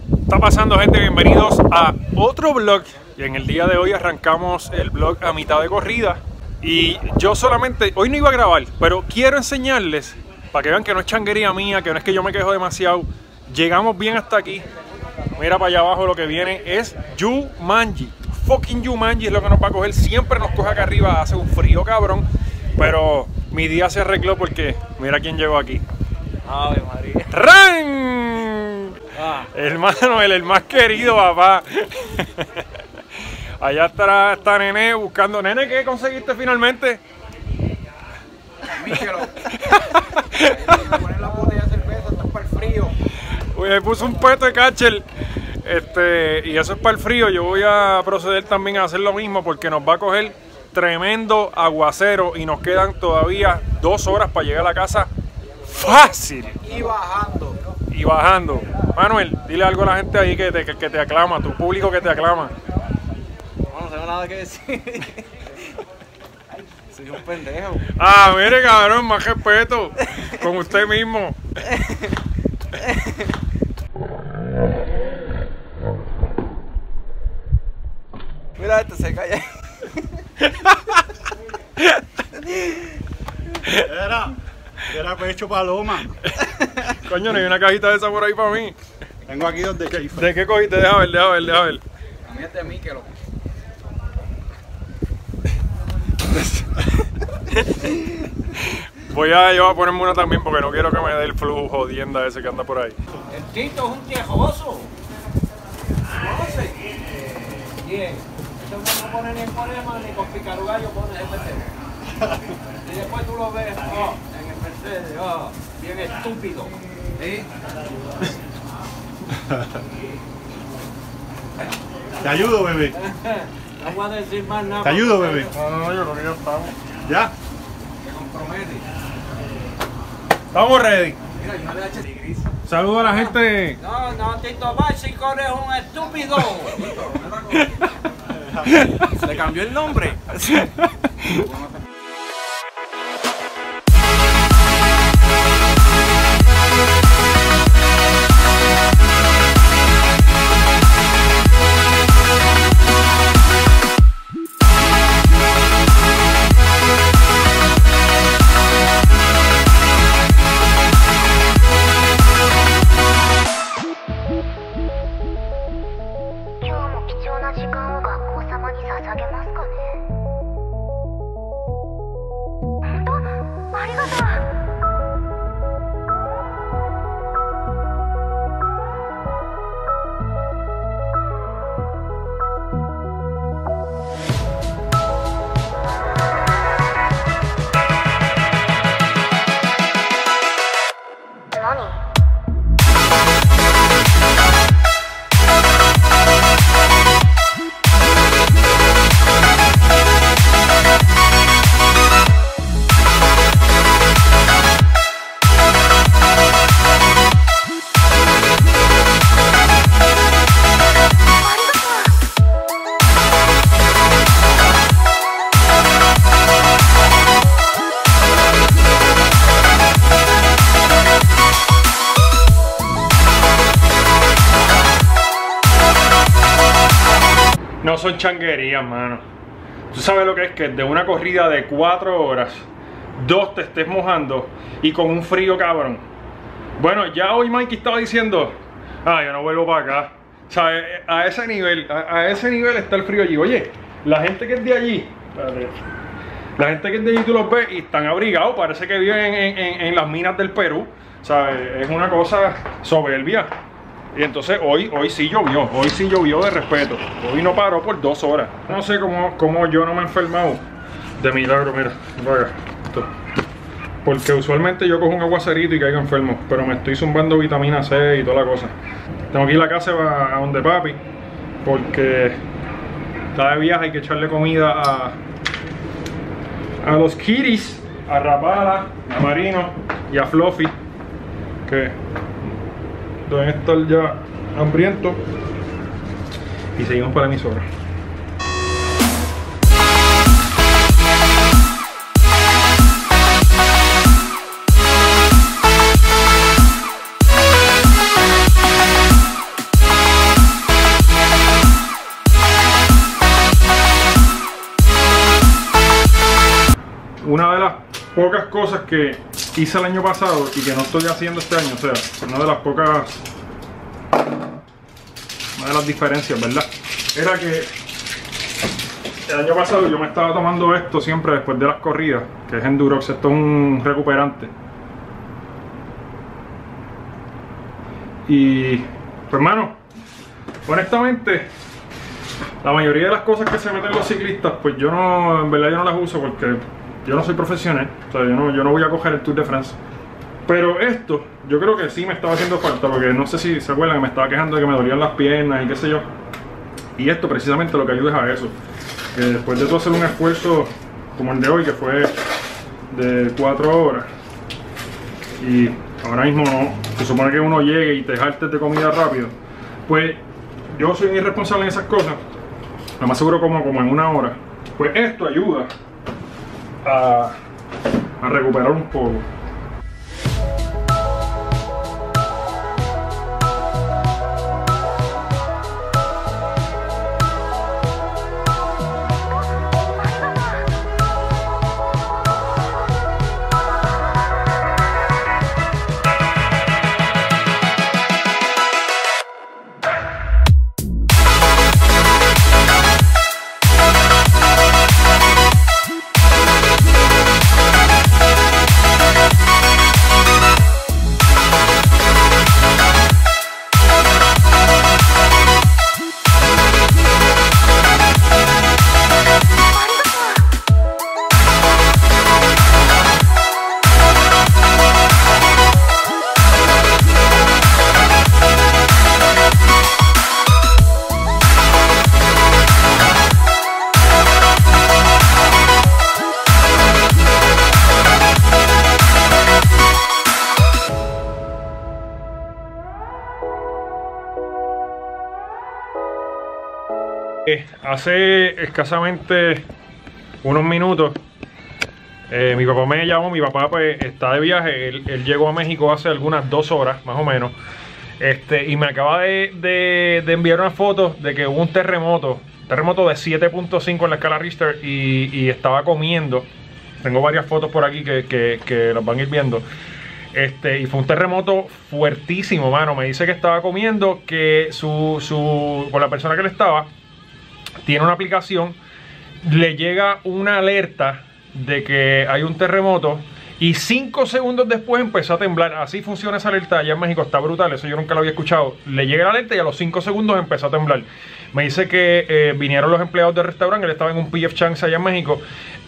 está pasando, gente? Bienvenidos a otro vlog. Y en el día de hoy arrancamos el vlog a mitad de corrida. Y yo solamente, hoy no iba a grabar, pero quiero enseñarles, para que vean que no es changuería mía, que no es que yo me quejo demasiado. Llegamos bien hasta aquí. Mira para allá abajo, lo que viene es Jumanji. Fucking Jumanji es lo que nos va a coger. Siempre nos coge acá arriba, hace un frío cabrón. Pero mi día se arregló porque mira quién llegó aquí. Ave María. ¡Ran! Hermano, el más querido, papá. Allá está Nene buscando. Nene, ¿qué conseguiste finalmente? Míchelo. Poner la botella de cerveza, esto es para el frío. Oye, puse un peto de catcher. Y eso es para el frío. Yo voy a proceder también a hacer lo mismo porque nos va a coger tremendo aguacero y nos quedan todavía 2 horas para llegar a la casa fácil. Y bajando. Y bajando. Manuel, dile algo a la gente ahí que te aclama, tu público que te aclama. No tengo nada que decir. Soy un pendejo. Ah, mire, cabrón, más respeto con usted mismo. Mira, esto se calla. Era pecho paloma. Coño, no hay una cajita de esa por ahí para mí. Tengo aquí dos de Keifer. ¿De qué cogiste? Deja ver. A mí es de Míchelo. Yo voy a ponerme una también porque no quiero que me dé el flujo jodienda ese que anda por ahí. El Tito es un viejoso. ¿Conoce? Bien. Esto no pone ni en Ponema ni con Picarugallo pone el Mercedes. Y después tú lo ves en el Mercedes, bien estúpido. ¿Sí? Te ayudo, bebé. No voy a decir más nada. Te ayudo, bebé. No, yo creo que ya estamos. ¿Ya? Te compromete. Estamos ready. Mira, yo no le eché gris. Saludo a la gente. No, Tito Básico es un estúpido. Le cambió el nombre. No son changuerías, mano. Tú sabes lo que es que de una corrida de 4 horas, 2 te estés mojando y con un frío cabrón. Bueno, ya hoy Mikey estaba diciendo, yo no vuelvo para acá. O sea, a ese nivel está el frío allí. Oye, la gente que es de allí, la gente que es de allí tú los ves y están abrigados, parece que viven en las minas del Perú. O sea, es una cosa soberbia. Y entonces hoy sí llovió de respeto. Hoy no paró por 2 horas. No sé cómo yo no me he enfermado. De milagro, mira, esto. Porque usualmente yo cojo un aguacerito y caigo enfermo. Pero me estoy zumbando vitamina C y toda la cosa. Tengo que ir a la casa a donde papi. Porque está de viaje, hay que echarle comida a los kitties. A Rapala, a Marino y a Fluffy. Que deben estar ya hambrientos. Y seguimos para la emisora. una de las pocas cosas que hice el año pasado y que no estoy haciendo este año, o sea, una de las diferencias, ¿verdad? Era que el año pasado yo me estaba tomando esto siempre después de las corridas, que es Endurox. Esto es un recuperante. Y pues hermano, honestamente, la mayoría de las cosas que se meten los ciclistas, pues yo no, en verdad yo no las uso porque yo no soy profesional. O sea, yo no voy a coger el Tour de France. Pero esto, yo creo que sí me estaba haciendo falta, porque no sé si se acuerdan que me estaba quejando de que me dolían las piernas y qué sé yo. Y esto precisamente lo que ayuda es a eso. Que después de tú hacer un esfuerzo como el de hoy, que fue de 4 horas, y ahora mismo no, se supone que uno llegue y te jaltes de comida rápido, pues yo soy irresponsable en esas cosas, lo más seguro como en 1 hora. Pues esto ayuda a recuperar un poco. Hace escasamente unos minutos mi papá me llamó. Mi papá pues está de viaje, él llegó a México hace algunas 2 horas más o menos, y me acaba de enviar una foto de que hubo un terremoto de 7.5 en la escala Richter y estaba comiendo. Tengo varias fotos por aquí que las van a ir viendo. Y fue un terremoto fuertísimo, mano. Me dice que estaba comiendo, que con la persona que le estaba tiene una aplicación, le llega una alerta de que hay un terremoto y 5 segundos después empezó a temblar. Así funciona esa alerta allá en México, está brutal, eso yo nunca lo había escuchado. Le llega la alerta y a los 5 segundos empezó a temblar. Me dice que vinieron los empleados del restaurante, él estaba en un P.F. Chang's allá en México,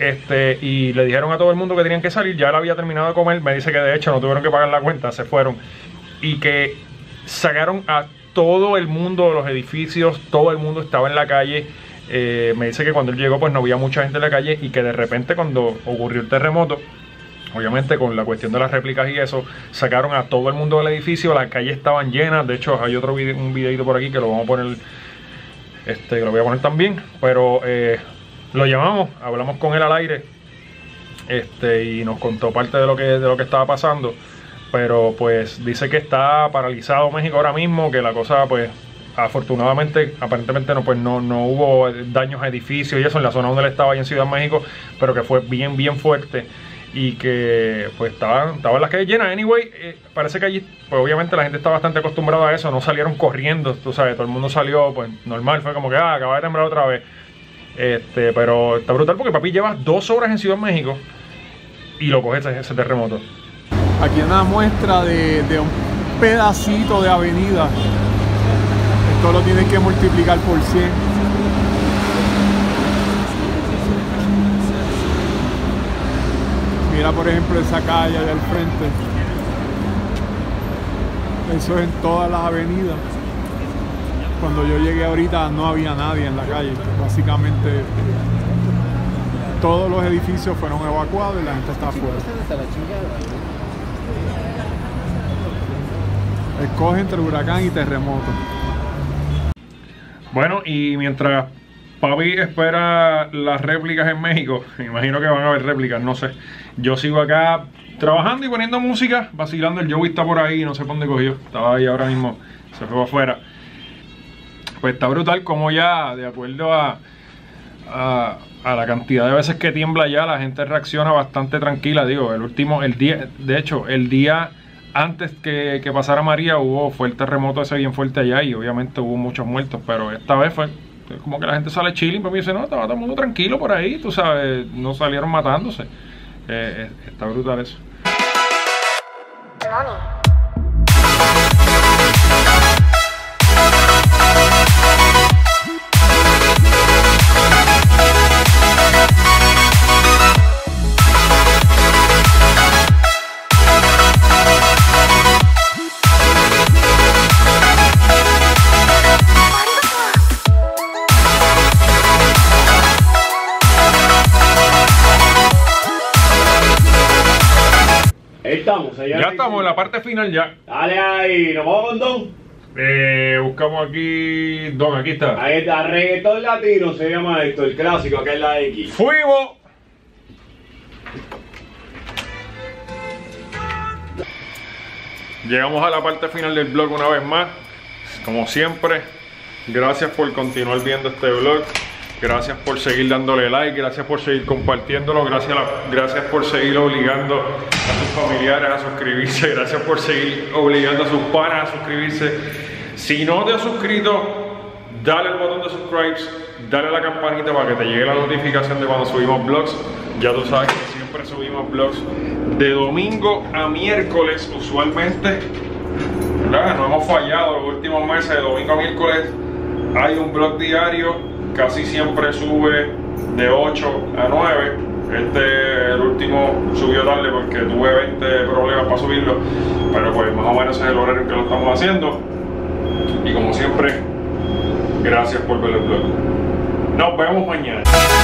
y le dijeron a todo el mundo que tenían que salir. Ya él había terminado de comer, me dice que de hecho no tuvieron que pagar la cuenta, se fueron. Y que sacaron a todo el mundo de los edificios, todo el mundo estaba en la calle. Me dice que cuando él llegó pues no había mucha gente en la calle, y que de repente cuando ocurrió el terremoto, obviamente con la cuestión de las réplicas y eso, sacaron a todo el mundo del edificio. Las calles estaban llenas. De hecho hay un videito por aquí que lo vamos a poner, que lo voy a poner también. Pero lo llamamos, hablamos con él al aire, y nos contó parte de lo que estaba pasando. Pero pues dice que está paralizado México ahora mismo, que la cosa pues afortunadamente, aparentemente no hubo daños a edificios y eso en la zona donde él estaba, ahí en Ciudad de México, pero que fue bien fuerte, y que pues estaban las calles llenas. Anyway, parece que allí pues obviamente la gente está bastante acostumbrada a eso, no salieron corriendo, tú sabes, todo el mundo salió pues normal, fue como que acaba de temblar otra vez. Pero está brutal porque papi lleva 2 horas en Ciudad de México y lo coge ese terremoto. Aquí hay una muestra de un pedacito de avenida. Esto lo tienes que multiplicar por 100. Mira por ejemplo esa calle de al frente. Eso es en todas las avenidas. Cuando yo llegué ahorita no había nadie en la calle. Básicamente todos los edificios fueron evacuados y la gente está afuera. Escoge entre huracán y terremoto. Bueno, y mientras papi espera las réplicas en México, me imagino que van a haber réplicas, no sé. Yo sigo acá trabajando y poniendo música, vacilando. El Joey está por ahí, no sé por dónde cogió. Estaba ahí ahora mismo, se fue afuera. Pues está brutal como ya, de acuerdo a a la cantidad de veces que tiembla ya, la gente reacciona bastante tranquila. Digo, el día antes que pasara María fue el terremoto ese bien fuerte allá y obviamente hubo muchos muertos, pero esta vez fue como que la gente sale chilling, pero me dice, no, estaba todo el mundo tranquilo por ahí, tú sabes, no salieron matándose. Está brutal eso. Ya estamos en la parte final ya. Dale ahí, ¿nos vamos con Don? Buscamos aquí. Don, aquí está. Ahí está, reggaetón latino se llama esto, el clásico, acá es la X. ¡Fuimos! Llegamos a la parte final del vlog una vez más. Como siempre, gracias por continuar viendo este vlog. Gracias por seguir dándole like, gracias por seguir compartiéndolo, gracias por seguir obligando a sus familiares a suscribirse, gracias por seguir obligando a sus panas a suscribirse. Si no te has suscrito, dale al botón de subscribe, dale a la campanita para que te llegue la notificación de cuando subimos vlogs. Ya tú sabes que siempre subimos vlogs de domingo a miércoles usualmente, ¿verdad? No hemos fallado los últimos meses, de domingo a miércoles hay un vlog diario. Casi siempre sube de 8 a 9. El último subió tarde porque tuve 20 problemas para subirlo. Pero pues más o menos es el horario en que lo estamos haciendo. Y como siempre, gracias por ver el vlog. Nos vemos mañana.